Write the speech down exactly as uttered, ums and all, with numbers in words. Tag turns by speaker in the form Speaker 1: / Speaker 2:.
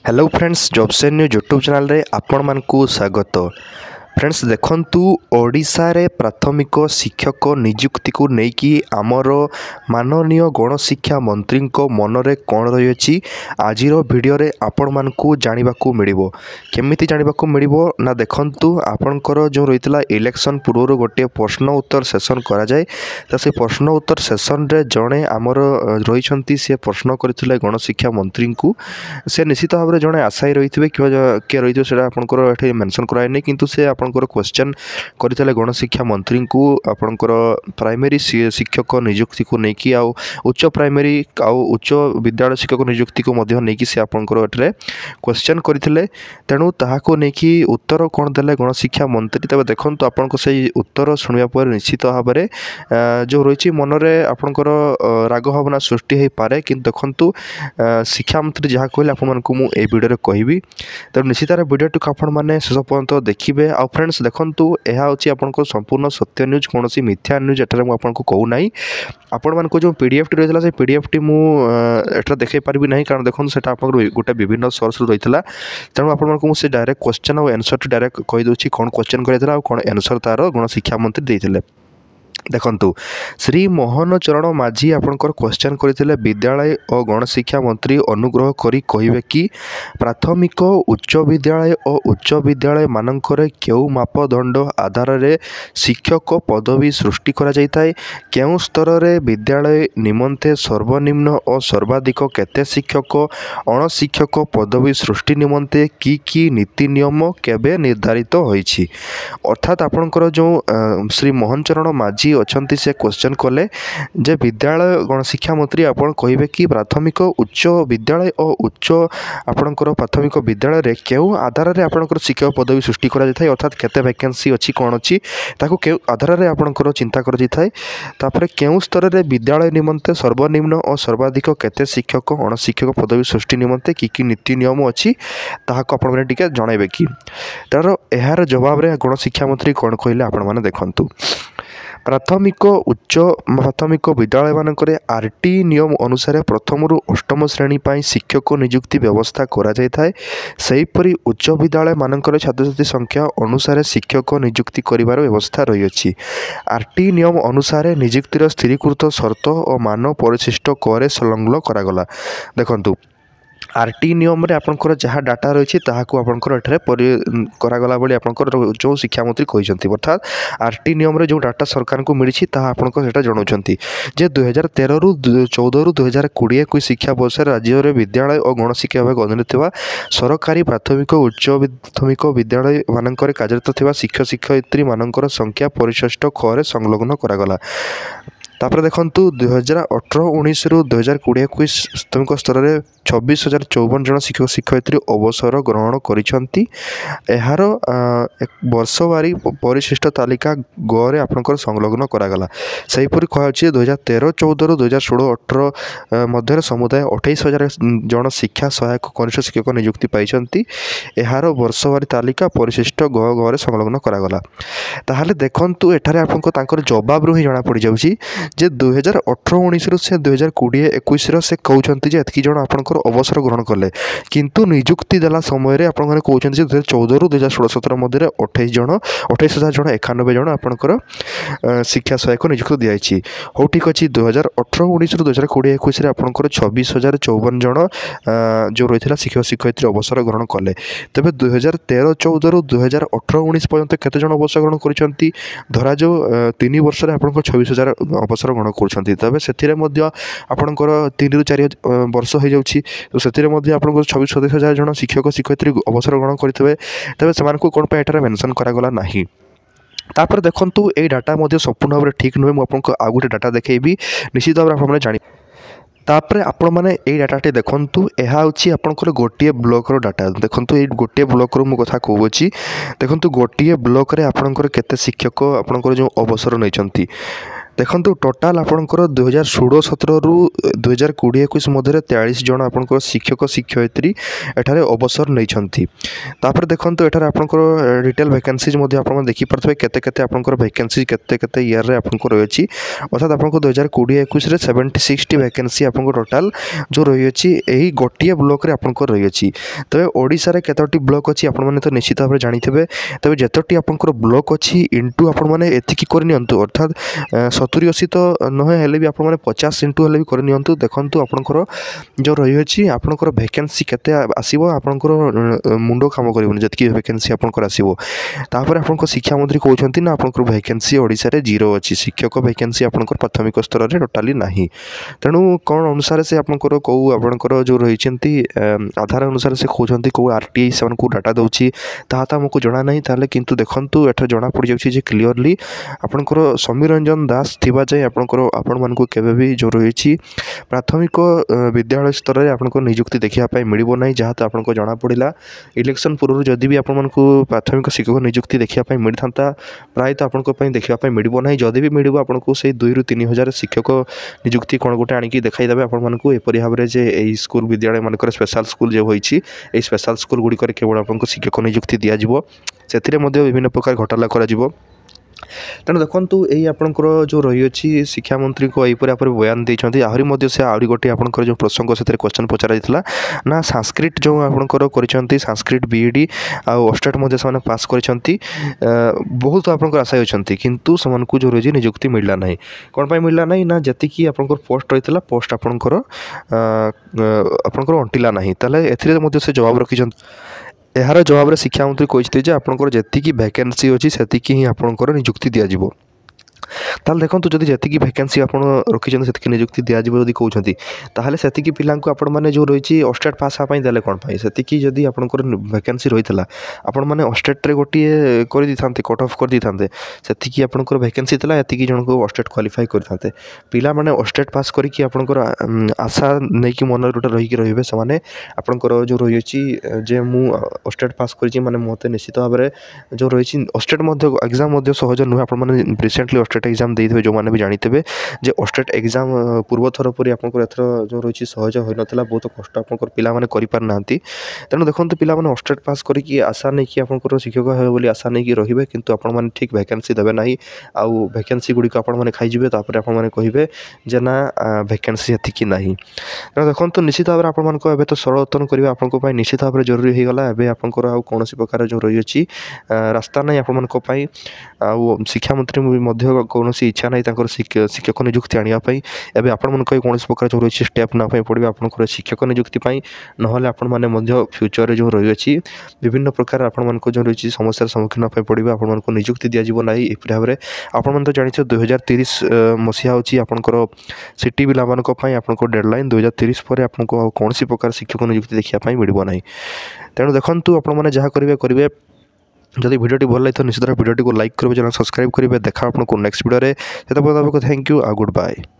Speaker 1: Hello friends, jobs and news YouTube channel रे आपण मानकु स्वागत। फ्रेंड्स देखंतु ओडिशा रे प्राथमिक शिक्षक नियुक्ति को नेकी आमर माननीय गणशिक्षा मंत्री को मनरे कौन रही अछि आजिर वीडियो रे आपण मानकु जानिबाकु मिलिबो। केमिति जानिबाकु मिलिबो ना देखंतु आपनकर जो रहितला इलेक्शन पूर्व गोटे प्रश्न उत्तर सेशन करा जाय त से प्रश्न उत्तर सेशन रे जणे आमर रहिछंती से प्रश्न करथिले गणशिक्षा मंत्री को से निश्चित भाव जड़े आशायी रही किए रही है आपंकर ये मेनसन कराए नहीं किंतु से आपंकर क्वेश्चन करते गणशिक्षा मंत्री को आपंकर प्राइमरी शिक्षक नियुक्ति को लेकिन आउ उच्च प्राइमरी आउ उच्च विद्यालय शिक्षक नियुक्ति को नहीं से आपंकर ये क्वेश्चन करते तेणु ताको लेकिन उत्तर कौन देले गणशिक्षा मंत्री तब देखो आपन से उत्तर शुणा पर निश्चित भाव में जो रही मनरे आपंकर राग भावना सृष्टि हो पारे कि देखु शिक्षा मंत्री जहाँ कहले आपको मुझे ये वीडियो कहबी तो निश्चित वीडियो टी आपण मैंने शेष पर्यटन देखिए। आ फ्रेंड्स देखंतु यह होची आपनको संपूर्ण सत्य न्यूज कौन मिथ्या न्यूज एठारे मु आपनको कहू नाही। आपण मानको जो पीडीएफ टी रहितला से पीडीएफ टी मु एटा देखै पारबी नाही कारण देखन सेटा आपन गोटे विभिन्न सोर्स रु रहितला तेणु आपण मानको मु से डायरेक्ट क्वेश्चन और आंसर टी डायरेक्ट कहि दोछि कोन क्वेश्चन करैतला और कोन आंसर तार गण शिक्षा मंत्री देथिले। देखंतु श्री मोहन चरण माझी आपनकर क्वेश्चन करथिले विद्यालय और गणशिक्षा मंत्री अनुग्रह करी कहिबे कि प्राथमिक उच्च विद्यालय और उच्च विद्यालय मानकर केउ मापदंड आधार रे शिक्षक पदवी सृष्टि करा जायताय केउ स्तर रे विद्यालय निमंते सर्वनिम्न और सर्वाधिक केते शिक्षक अण शिक्षक पदवी सृष्टि निमंते की की नीति नियम केबे निर्धारित होईछि। अर्थात आपनकर जो श्री मोहन चरण माझी अच्छी से क्वेश्चन कले जे विद्यालय गणशिक्षा मंत्री आपन कहिबे कि प्राथमिक उच्च विद्यालय और उच्च आपनकर प्राथमिक विद्यालय रे केउ आधार रे आपनकर शिक्षक पदवी सृष्टि करा जाय अर्थात केते वैकेंसी अछि कोन अछि ताको केउ आधार रे आपनकर चिंता करा जाय तापर केउ स्तर रे विद्यालय निमंते सर्वनिम्न और सर्वाधिक केते शिक्षक अण शिक्षक पदवी सृष्टि निमंते की की नीति नियम अछि ताहाको आपण माने टिके जणाइबे कि तार एहार जवाब रे गणशिक्षा मंत्री कोन कहले आपण माने देखंतु प्राथमिक उच्च प्राथमिक विद्यालय मानक आरटी नियम अनुसार प्रथम रु अष्टम श्रेणी पाई शिक्षक नियुक्ति व्यवस्था करा जाय थाए सेहीपरि उच्च विद्यालय मानक छात्र छात्री संख्या अनुसार शिक्षक नियुक्ति करिवार व्यवस्था रही अछि। आरटी नियम अनुसार नियुक्तिर स्थिरीकृत शर्त और मान परिशिष्ट करे संलग्न करागला। देखंतु आरटी नियम रे आपनकर जहाँ डाटा रही ताहाको आपनकर एठारे परि करागला बली आपनकर जो शिक्षा मंत्री कहिसंती अर्थात आरटी नियम रे जो डाटा सरकार को मिली ताहा आपनकर सेटा जणाउछंती जे दो हज़ार तेरह रु चौदह रु दो हज़ार बीस कोई शिक्षा वर्ष राज्य रे विद्यालय और गणशिक्षा विभाग अधीन थिबा सरकारी प्राथमिक उच्च प्राथमिक विद्यालय मानकर कार्यरत थिबा शिक्षक शिक्षयित्री मानकर संख्या परिशिष्ट ख रे संलग्न करागला। तापर देखंतु दो हज़ार अठारह उन्नीस रु दो हज़ार बीस इक्कीस प्राथमिक स्तर में छब्बीस हजार चौवन जन शिक्षक शिक्षयित्री अवसर ग्रहण करिसंती एहार वर्षवारी परिशिष्ट तालिका गरे आपनकर संलग्न करागला। सेहीपरि कहछि दो हज़ार तेरह चौदह रु दो हज़ार सोलह अठारह मध्य समुदाय अट्ठाईस हजार जन शिक्षा सहायक कनिष्ठ शिक्षक नियुक्ति पाइछंती एहार वर्षवारी तालिका परिशिष्ट ग गरे संलग्न करागला। ताहाले देखंतु एठारे आपनको तांकर जवाब रु ही जणा पड़ि जाउछि जे दो हज़ार अठारह उन्नीस रु से दो हज़ार बीस इक्कीस रो से कहउछंती जे एतकी जण आपनकर अवसर ग्रहण कले किंतु नियुक्ति देला समय रे आपन कहउछंती जे दो हज़ार चौदह रु दो हज़ार सोलह सत्रह मध्य अट्ठाईस जण अट्ठाईस हजार जण इक्यानवे जण आपनकर शिक्षा सहायक नियुक्ति दियाइछि। हो ठीक अछि दो हज़ार अठारह उन्नीस रु दो हज़ार बीस इक्कीस रे आपनकर छब्बीस हजार चौवन जण जो रहितला शिक्षक शिक्षयित्री अवसर ग्रहण कले तबे दो हज़ार तेरह चौदह रु दो हज़ार अठारह उन्नीस पर्यंत केते जण अवसर ग्रहण करिसंती धरा जो तीन वर्ष रे आपनकर छब्बीस हजार अवसर ग्रहण करुछंती तबे सेथिरे मध्ये आपनकर तीन रु चार वर्ष हो जाउछि तो सेथिरे मध्ये आपनकर छब्बीस सत्ताईस हजार जण शिक्षक शिक्षयित्री अवसर ग्रहण करथिबे तबे समान को कोन पे एटारे मेंशन करागला नाही। तापर देखंतु ए डाटा मध्ये संपूर्ण भाव ठीक नुहे मु आपनको आ गुटे डाटा देखैबी निश्चित भाव आपन जानि तापर आपण माने ए डाटाटी देखंतु एहा होछि आपनकर गोटिए ब्लॉक रो डाटा देखंतु ए गोटिए ब्लॉक रो मु कथा कहउछि देखंतु गोटिए ब्लॉक रे आपनकर केते शिक्षक आपनकर जो अवसर नैचंती देखो टोटाल आपंकर दुई हजार षोल सतर रु दुई हजार कोड़े एक मध्य तेयालीस जन आपंकर शिक्षक शिक्षयित्री एठारे अवसर नहीं तापर देखो एठार आपंकर रिटेल वैकेंसीज आप देखिपे केते केते आपंकर वैकेंसी केते केते ईयर रे आपंकर रही अर्थात आपको दुई हजार कोड़े एक सेवेन्टी सिक्स टी वैकेंसी आपको टोटाल जो रही यही गोटे ब्लॉक रे आपंकर रही तेज ओडिशा रे केतोटी ब्लॉक अच्छी आपने तो निश्चित भाव जानिथे तेज जितोटी आपंकर ब्लॉक अच्छी इंटू आपण मैंने एतिकी करनी अर्थात सतुरी अशी तो नहे भी आपने पचास इंटू हेल्ले भी करनी देखूँ आपंकर जो रही आपंकर वैकेंसी केते आसो आपंकर मुंड काम कर जी वैकेंसी आपंकर आसो तापर आप शिक्षा मंत्री कहते ना आपंकर वैकेंसी ओडिशा रे जीरो अच्छी शिक्षक वैकेंसी आपंकर प्राथमिक स्तर में टोटाली नहीं तेणु कौन अनुसार से आपंकर कौ आपंकर जो रही आधार अनुसार से कहते कौ आरटीआई से डाटा दूसरी ताहा आमको जना ना ताले किंतु देखंतु एठा जना पड़ जाउछि क्लीयरली आपंकर समीर रंजन दास थिबा जाय आपंकर आपण मानकु केबे भी जो रही प्राथमिक विद्यालय स्तर में आपको नियुक्ति देखा मिलबो नहीं जहाँ तो आपको जना पड़ा इलेक्शन पूर्व जदि भी आपण प्राथमिक शिक्षक नियुक्ति देखा मिलता प्राय तो आपंपाई देखा मिलबो नहीं जदि भी मिल आपको से दुई रु तीन हजार शिक्षक नियुक्ति कौन गोटे आणिकी देखईदेवे आपको एपरी भाव में जे स्कूल विद्यालय मानक स्पेशल स्कूल जो होती स्पेशल स्कूल गुड़िक केवल आपको शिक्षक नियुक्ति दिज्व से विभिन्न प्रकार घोटाला करा तेणु देखूँ यही आपंकर जो रही शिक्षा मंत्री को यहीपर आप बयान देते आहरी से आहरी गोटे आपंकर जो प्रसंग से क्वेश्चन पचरा ना संस्कृत जो आपंकर कर संस्कृत बीईडी आस्टेट से पास कर बहुत आपंकर आशा अच्छा किंतु से जो रही नियुक्ति मिलला ना कौन पर मिलला ना ना जी आपंकर पोस्ट रही है पोस्ट आपंकर आपंकर अंटिला ना ताले ए से जवाब रखी यार जवाब रे शिक्षा मंत्री कहते आपंकर जी वैकेंसी अच्छी से ही आपंकर नियुक्ति दिज्व ताल देखो जदि जी वैकेंसी आप रखी से नियुक्ति दिज्व जब कहते ताहले से पिला आपण मैंने जो रही अस्टेट पास हाँपाई देले कौन से जदि आपंकर वैकेंसी रही है आपण मैंने अस्टेट गोटे कर दी कट अफ कर दी से आपंकर वैकेंसी था ये जन को अस्टेट क्वालिफाई करते पिला माने अस्टेट पास करके आपंकर आशा नहीं कि मन गोटे रहीकि रे से आपंकर जो रही जे मु अस्टेट पास कर मत निश्चित भाव में जो रही अस्टेट एग्जाम सहज नुहे आपने रिसेंटली अस्टेट एग्जाम देते जो मैंने भी जानते जे अस्टेट एग्जाम पूर्व थर पर आपंकर एथर जो रही सहज हो नाला बहुत कष्ट आपंकर पिला माने करि पार नांती तेणु देखो पिला माने अस्टेट पास करके आशा नहीं कि आपंकर शिक्षक हे बोली आशा नहीं कि रहिबे किंतु आपण माने ठीक वैकेंसी देबे नाही आउ वैकेंसी गुडी आपण माने खाइजिबे तापर आपण माने कहिबे जे ना वैकेंसी हेति कि नाही तेणु देखो निश्चित भाव में आपण मानको एबे तो सरलोतन करबा आपनको पई निश्चित भाव में जरूरी हो गला एबे आपंकर आउ कोनोसी प्रकार जो रही अछि रास्ता नाही आपण मानको पई आउ शिक्षा मंत्री मध्य कौन इच्छा ना शिक्षक नियुक्ति आने एवं आपण मन कौन प्रकार जो रही स्टेप ना पड़े आप शिक्षक नियुक्ति ना आपण मैंने फ्यूचर जो रही विभिन्न प्रकार आपण जो रही समस्या सम्मुखीन पड़े आपण नियुक्ति दिज्व ना ये भाव में आपण तो जानते दुई हजार तीस मसीहा हूँ आपंकर सिटी पिला आपको डेडलाइन दुई हजार तीस पर आपको कौन प्रकार शिक्षक नियुक्ति देखापी मिलना ना तेणु देखूँ आपने जहाँ करेंगे करेंगे जदि वीडियो भल लगे तो निश्चित वीडियो को लाइक करेंगे चैनल सब्सक्राइब करेंगे देखा आपको नेक्स्ट वीडियो में थैंक यू आ गुड बाय।